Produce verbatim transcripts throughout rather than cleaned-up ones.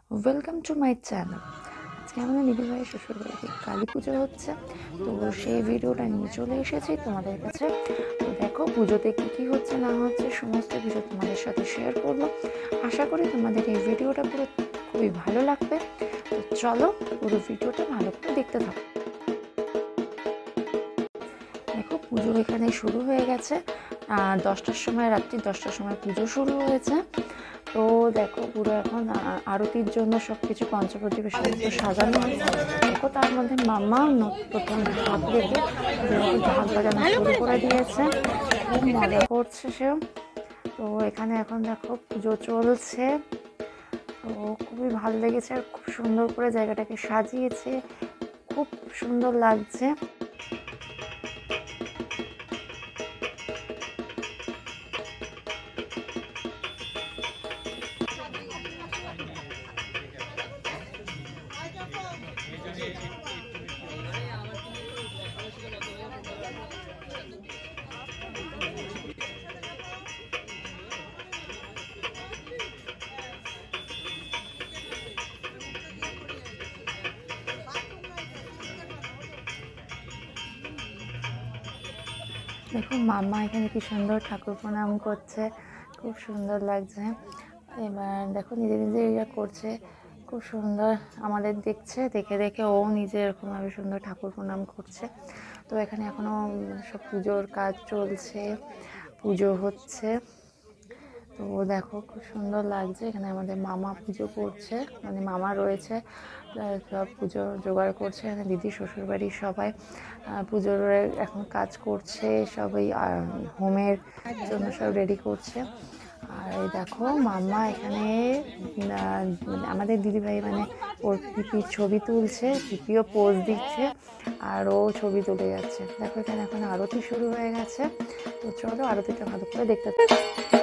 Welcome to my channel. আজকে আমাদের দিদিভাই শ্বশুরবাড়িতে কালী পুজো হচ্ছে, তো সেই ভিডিওটা নিয়ে চলে এসেছি তোমাদের কাছে। তো দেখো পুজোতে কী কী হচ্ছে না হচ্ছে সমস্ত কিছু তোমাদের সাথে শেয়ার করবো। আশা করি তোমাদের এই ভিডিওটা পুরো খুবই ভালো লাগবে। তো চলো পুরো ভিডিওটা ভালো করে দেখতে থাকো। দেখো পুজো এখানে শুরু হয়ে গেছে, দশটার সময়, রাত্রি দশটার সময় পুজো শুরু হয়েছে। তো দেখো পুরো এখন আরতির জন্য সব কিছু পঞ্চপ্রদীপের সমস্ত সাজানো হয়েছে। দেখো তার মধ্যে মামা প্রথম ঢাক রেখে ঢাক বাজানো শুরু করে দিয়েছে, খুব মজা করছে সেও। তো এখানে এখন দেখো পুজো চলছে, তো খুবই ভালো লেগেছে আর খুব সুন্দর করে জায়গাটাকে সাজিয়েছে, খুব সুন্দর লাগছে। দেখো মামা এখানে কি সুন্দর ঠাকুর প্রণাম করছে, খুব সুন্দর লাগছে। এবার দেখো নিজে নিজে ইয়া করছে, খুব সুন্দর আমাদের দেখছে, দেখে দেখে ও নিজে এরকমভাবে সুন্দর ঠাকুর প্রণাম করছে। তো এখানে এখনও সব পুজোর কাজ চলছে, পুজো হচ্ছে। তো দেখো খুব সুন্দর লাগছে। এখানে আমাদের মামা পুজো করছে, মানে মামা রয়েছে সব পুজো জোগাড় করছে। এখানে দিদি শ্বশুরবাড়ির সবাই পুজোর এখন কাজ করছে, সবাই হোমের জন্য সব রেডি করছে। আর এই দেখো মামা এখানে আমাদের দিদিভাই মানে ওর পিপির ছবি তুলছে, পিপিও পোজ দিচ্ছে আর ও ছবি তুলে যাচ্ছে। দেখো এখানে এখন আরতি শুরু হয়ে গেছে। তো চলো আরতিটা ভালো করে দেখতে থাকো।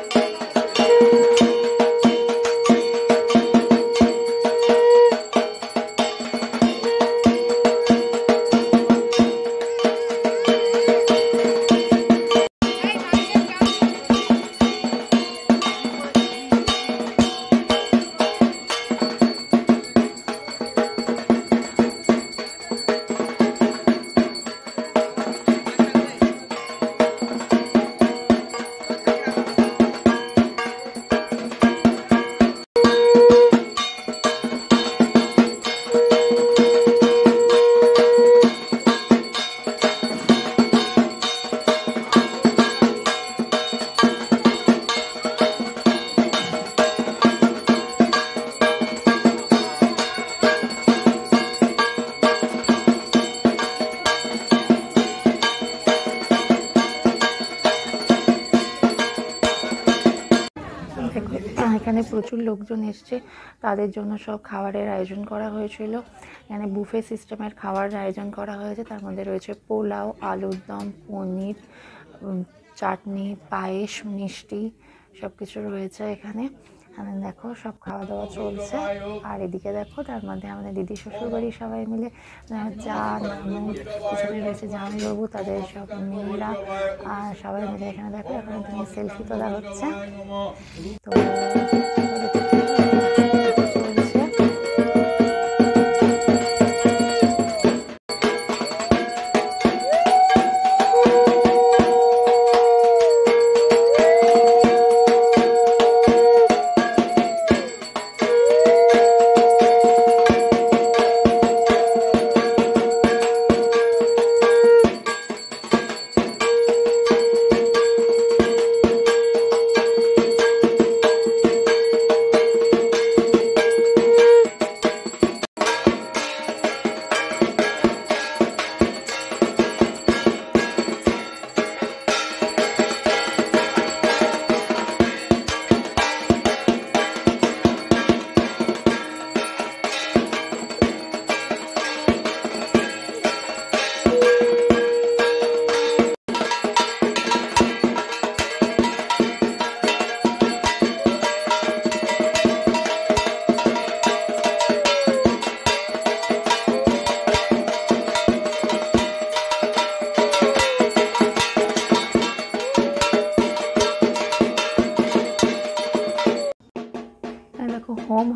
এখানে প্রচুর লোকজন এসছে, তাদের জন্য সব খাবারের আয়োজন করা হয়েছিল। এখানে বুফে সিস্টেমের খাবার আয়োজন করা হয়েছে, তার মধ্যে রয়েছে পোলাও, আলুর দম, পনির, চাটনি, পায়েস, মিষ্টি সব কিছু রয়েছে এখানে। এখানে দেখো সব খাওয়া দাওয়া চলছে। আর এদিকে দেখো তার মধ্যে আমাদের দিদি শ্বশুরবাড়ির সবাই মিলে যা নানু পিছনে রয়েছে জামাইবাবু, তাদের সব মেয়েরা আর সবাই মিলে এখানে দেখো এখানে তুমি সেলফি তোলা হচ্ছে। তো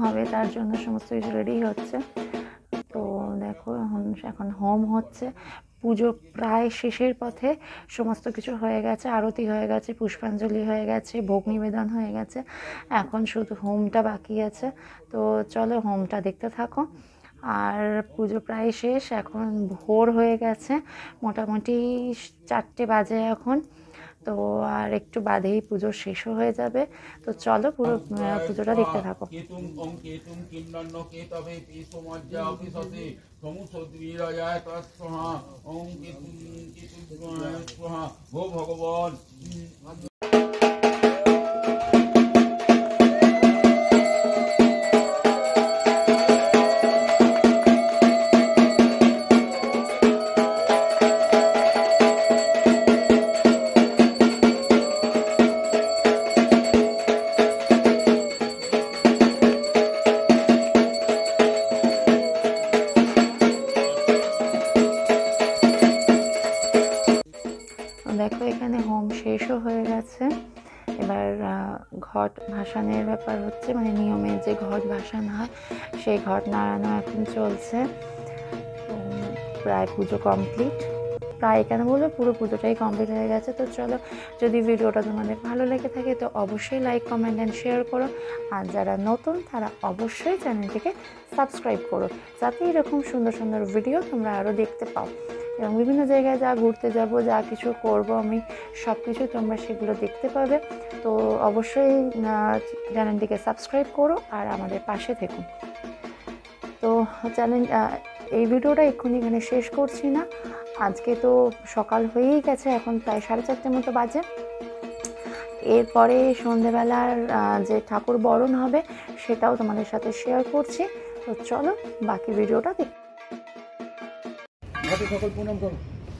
হবে, তার জন্য সমস্ত কিছু রেডি হচ্ছে। তো দেখো এখন এখন হোম হচ্ছে, পুজো প্রায় শেষের পথে, সমস্ত কিছু হয়ে গেছে, আরতি হয়ে গেছে, পুষ্পাঞ্জলি হয়ে গেছে, ভোগ নিবেদন হয়ে গেছে, এখন শুধু হোমটা বাকি আছে। তো চলো হোমটা দেখতে থাকো। আর পুজো প্রায় শেষ, এখন ভোর হয়ে গেছে, মোটামুটি চারটে বাজে এখন। তো আর একটু বাদেই পুজো শেষও হয়ে যাবে। তো চলো পুরো পুজোটা দেখতে থাকো। ভগবান দেখো এখানে হোম শেষও হয়ে গেছে। এবার ঘট ভাসানের ব্যাপার হচ্ছে, মানে নিয়মে যে ঘট ভাসানো হয় সেই ঘট নাড়ানো এখন চলছে। প্রায় পুজো কমপ্লিট, প্রায় কেন বলবো পুরো পুজোটাই কমপ্লিট হয়ে গেছে। তো চলো, যদি ভিডিওটা তোমাদের ভালো লেগে থাকে তো অবশ্যই লাইক, কমেন্ট অ্যান্ড শেয়ার করো। আর যারা নতুন তারা অবশ্যই চ্যানেলটিকে সাবস্ক্রাইব করো, যাতে এরকম সুন্দর সুন্দর ভিডিও তোমরা আরও দেখতে পাও। এবং বিভিন্ন জায়গায় যা ঘুরতে যাব, যা কিছু করব আমি, সব কিছু তোমরা সেগুলো দেখতে পাবে। তো অবশ্যই চ্যানেলটিকে সাবস্ক্রাইব করো আর আমাদের পাশে থেকো। তো চ্যানেল এই ভিডিওটা এক্ষুনি এখানে শেষ করছি না, আজকে তো সকাল হয়েই গেছে, এখন প্রায় সাড়ে চারটের মতো বাজে। এরপরে সন্ধেবেলার যে ঠাকুর বরণ হবে সেটাও তোমাদের সাথে শেয়ার করছি। তো চলো বাকি ভিডিওটা দেখ। সকল প্রণাম করো।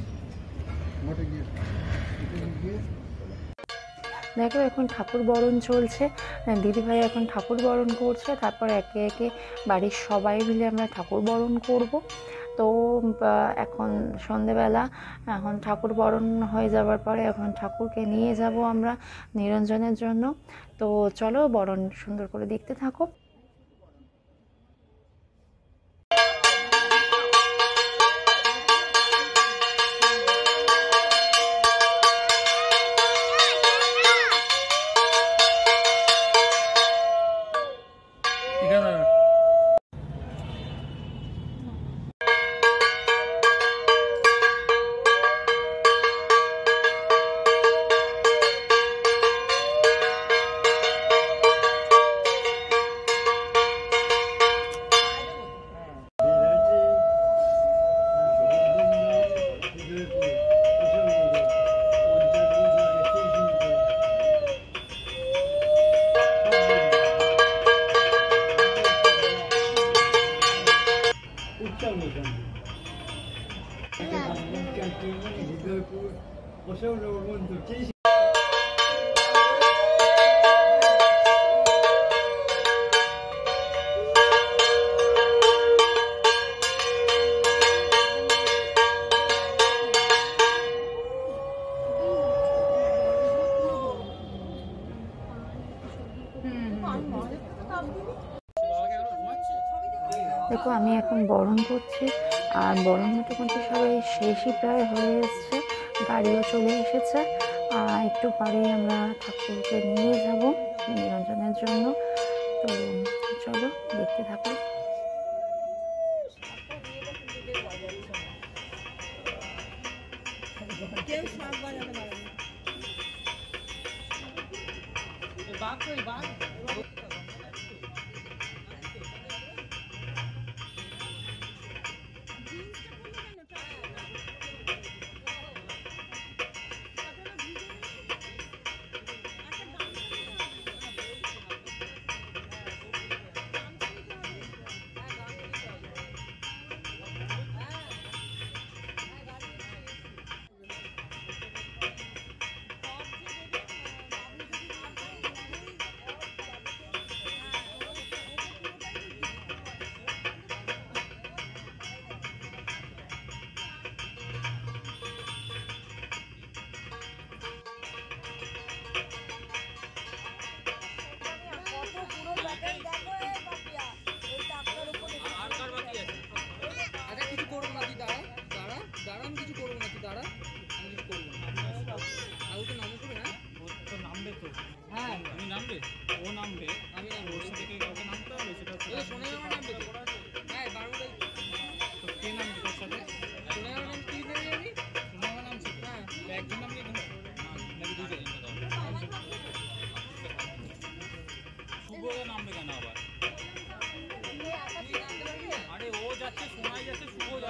দেখো এখন ঠাকুর বরণ চলছে, দিদিভাই এখন ঠাকুর বরণ করছে, তারপর একে একে বাড়ির সবাই মিলে আমরা ঠাকুর বরণ করব। তো এখন সন্ধেবেলা, এখন ঠাকুর বরণ হয়ে যাওয়ার পরে এখন ঠাকুরকে নিয়ে যাব আমরা নিরঞ্জনের জন্য। তো চলো বরণ সুন্দর করে দেখতে থাকো। দেখো আমি এখন বরণ করছি, আর বরণ মোটামুটি সবাই শেষই প্রায় হয়ে এসছে, গাড়িও চলে এসেছে। একটু পরেই আমরা ঠাকুরকে নিয়ে যাব নিরঞ্জনের জন্য। তো চলো দেখতে থাকো।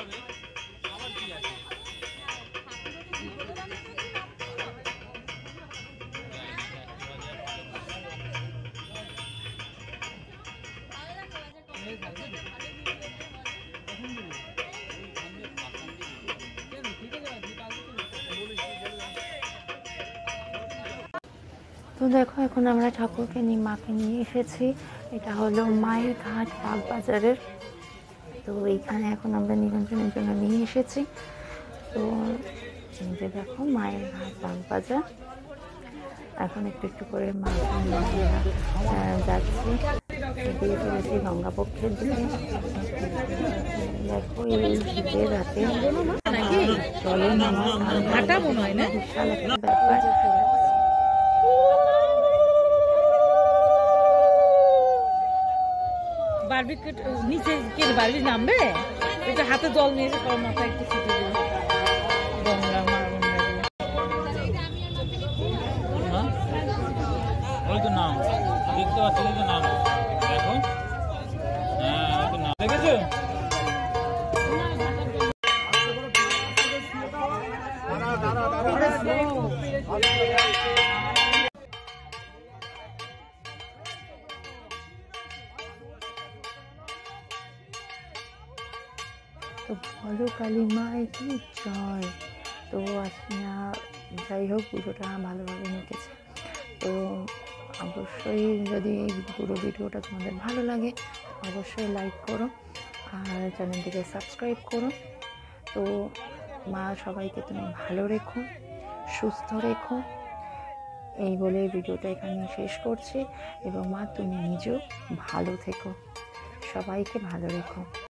তো দেখো এখন আমরা ঠাকুরকে নিয়ে মাকে নিয়ে এসেছি। এটা হলো মায়ের ঘাট বাগবাজারের। তো এইখানে এখন আমরা নিরঞ্জনের জন্য নিয়ে এসেছি। তো এই যে দেখো মায়ের ঘাট বাগবাজার। এখন একটু একটু করে মাকে নিয়ে যাচ্ছি, দিয়ে চলেছি গঙ্গাপক্ষের দিকে। দেখো এই শীতের রাতে জলে নামা বিশাল একটা ব্যাপার। বারবি নিচে কে বারবি নামবে, একটু হাতে জল নিয়ে এসে মাথা একটু ছিটে দেবে। গঙ্গা মার ওই তো নাম দেখতে পাচ্ছি, তো নাম দেখো। হ্যাঁ ওই তো নাম দেখেছো। তো বলো কালী মায়ের কি জয়। তো আসিনা যাই হোক পুজোটা ভালোভাবে মিটেছে। তো অবশ্যই যদি এই পুরো ভিডিওটা তোমাদের ভালো লাগে অবশ্যই লাইক করো আর চ্যানেলটিকে সাবস্ক্রাইব করো। তো মা সবাইকে তুমি ভালো রেখো, সুস্থ রেখো, এই বলে ভিডিওটা এখানে শেষ করছি। এবং মা তুমি নিজেও ভালো থেকো, সবাইকে ভালো রেখো।